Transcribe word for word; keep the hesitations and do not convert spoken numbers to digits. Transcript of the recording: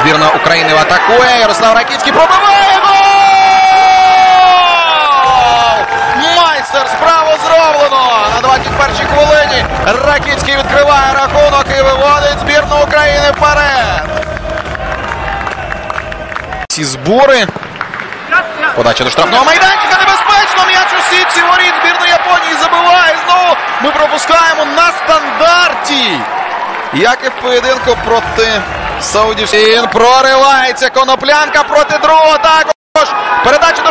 Збірна України атакує. Ярослав Ракіцький пробиває. Гол! Майстер справу зроблено. На двадцять першій хвилині Ракіцький відкриває рахунок і виводить збірну України вперед. Ці збори. Подача до штрафного майданчика. Небезпечно. М'яч у сітці воріт збірної Японії забиває. Знову ми пропускаємо на стандарті. Як і в поєдинку проти Саудівської. Проривається Коноплянка проти другого. Також передача до